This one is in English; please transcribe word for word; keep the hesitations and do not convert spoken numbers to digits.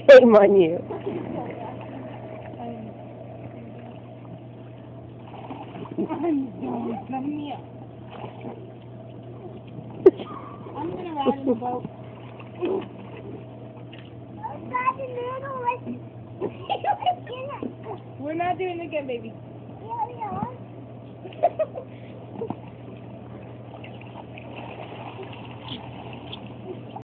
Shame on you. I'm going, come here. I'm gonna ride in the boat. We're not doing it again, baby. Yeah, we are.